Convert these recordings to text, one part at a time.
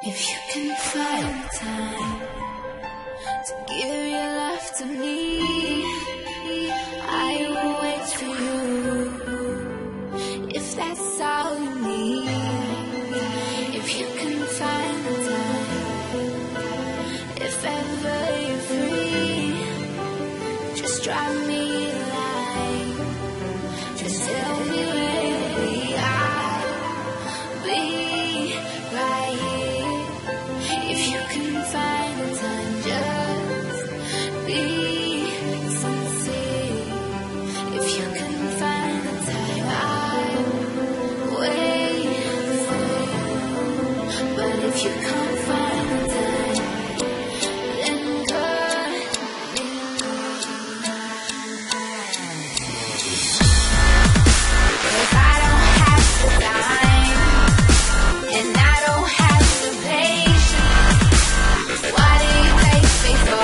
If you can find the time to give your love to me, I will wait for you. If that's all you need, if you can find the time, if ever you're free, just drop me a line. Just tell me where we are. Be right here. If you can find the time, just be sincere. If you can find the time, I'll wait for you. But if you can't find the time, then cut me loose. 'Cause I don't have the time, and I don't have the patience. Why do you take me for?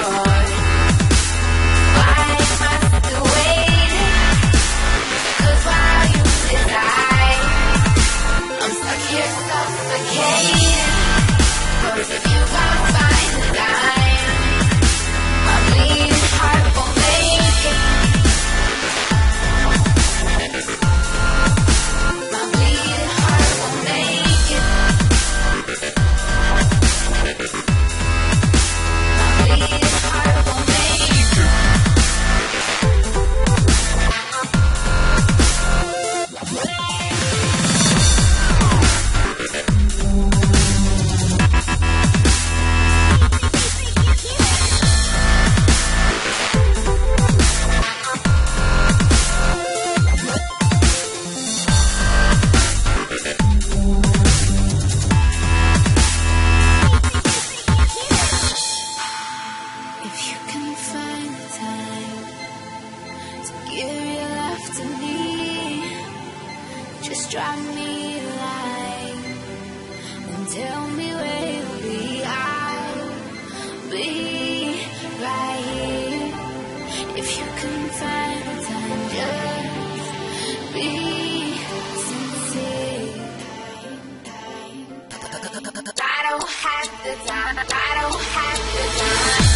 Why am I still waiting? 'Cause while you decide, I'm stuck here suffocating. 'Cause if you can't find the time, my bleeding heart won't make it. My bleeding heart won't make it. My bleeding heart won't make it. If you can find the time to give your love to me, just drop me a line and tell me where you'll be. I'll be right here. If you can find the time, just be sincere. I don't have the time. I don't have the time.